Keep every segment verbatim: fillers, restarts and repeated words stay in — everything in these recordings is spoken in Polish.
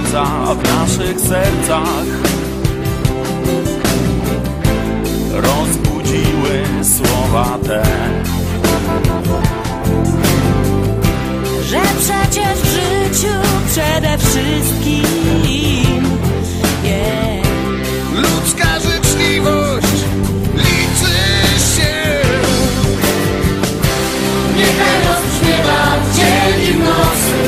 słońca w naszych sercach rozbudziły słowa te, że przecież w życiu przede wszystkim yeah. ludzka życzliwość liczy się. Niechaj rozbrzmiewa dzień i w nocy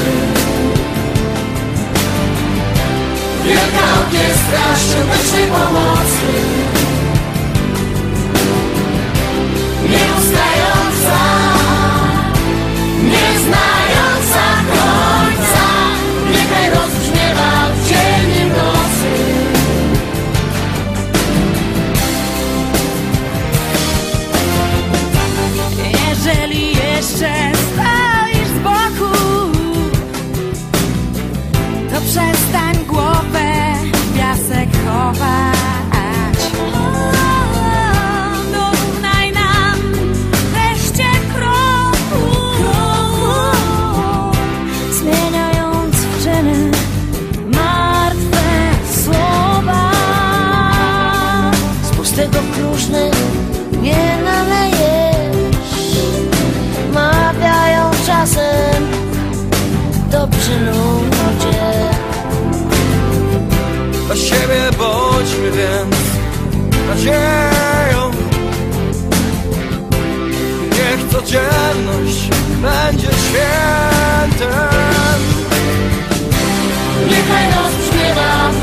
wielka orkiestra świątecznej pomocy, nieustająca, nieznająca końca. Niechaj rozbrzmiewa dzień i w nocy. Jeżeli jeszcze stoisz z boku, to przestań głowę w piasek chować. Dorównaj nam wreszcie kroku, zmieniając w czyny martwe słowa. Z pustego w próżny nie nalejesz, mawiają czasem dobrzy ludzie. Dla siebie bądźmy więc nadzieją. Niech codzienność będzie świętem. Niechaj rozbrzmiewa